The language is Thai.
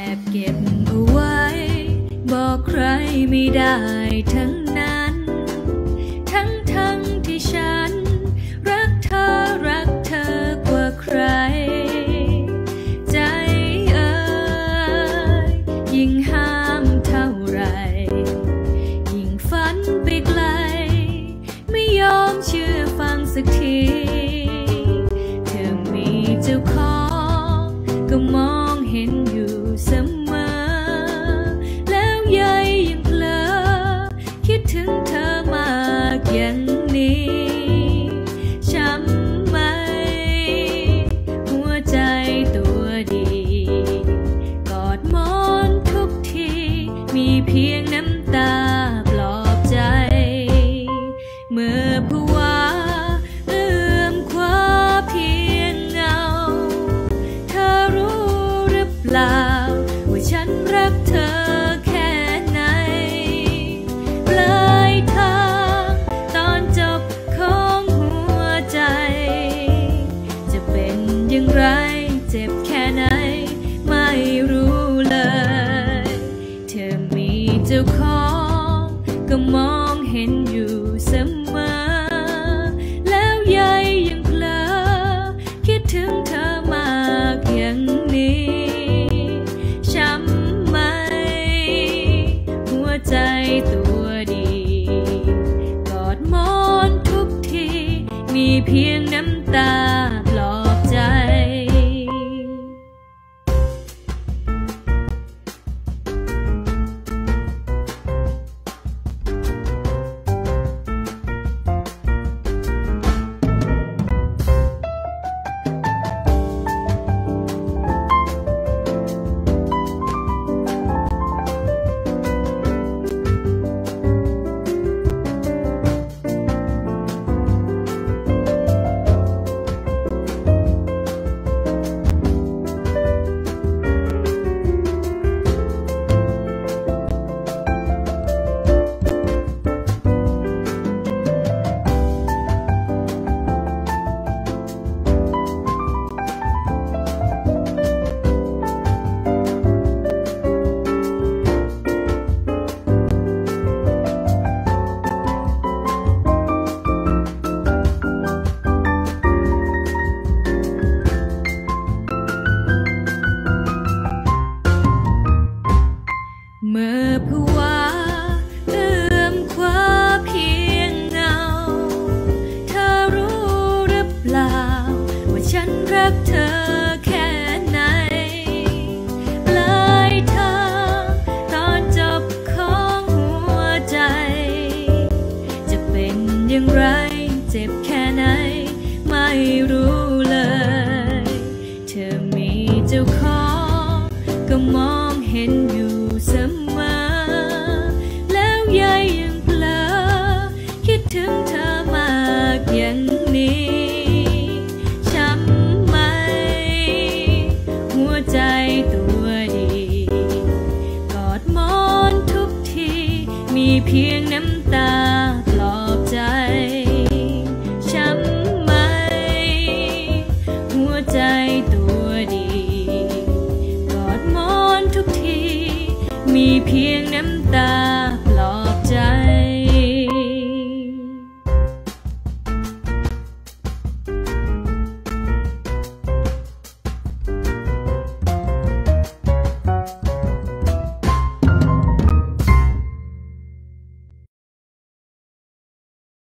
บเก็บเอาไว้บอกใครไม่ได้ทั้งนั้นทั้งที่ฉันรักเธอกว่าใครใจเอ่ยยิ่งห้ามเท่าไรยิ่งฝันไปไกลไม่ยอมเชื่อฟังสักทีเธอมีเจ้าของก็มองเห็นอยู่เสมอแล้วใยยังเพลอคิดถึงเธอมากอย่างนี้ช้ำไหมหัวใจตัวดีกอดหมอนทุกทีมีเพียงน้ำตาปลอบใจเมื่อภาวะเอื้อมคว้าเพียงเงาเธอรู้หรือเปล่าว่าฉันรักเธอแค่ไหนปลายทางตอนจบของหัวใจจะเป็นอย่างไรเจ็บแค่ไหนไม่รู้เลยเธอมีเจ้าของก็มองเห็นอยู่เสมอแล้วใยยังเพลอคิดถึงเธอมากอย่างนี้ช้ำไหมหัวใจตัวดีกอดหมอนทุกทีมีเพียงน้ำตาปลอบใจเมื่อภาวะเอื้อมคว้าเพียงเงาเธอรู้หรือเปล่าว่าฉันรักเธอแค่ไหนปลายทางตอนจบของหัวใจจะเป็นอย่างไรเจ็บแค่ไหนไม่รู้เลยเธอมีเจ้าของก็มองเห็นอยู่เสมอแล้วใยยังเพลอคิดถึงเธอมากอย่างนี้ช้ำไหมหัวใจตัวดีกอดหมอนทุกทีมีเพียงน้ำตาปลอบใจช้ำไหมหัวใจตัวดีกอดหมอนทุกทีมีเพียงน้ำตา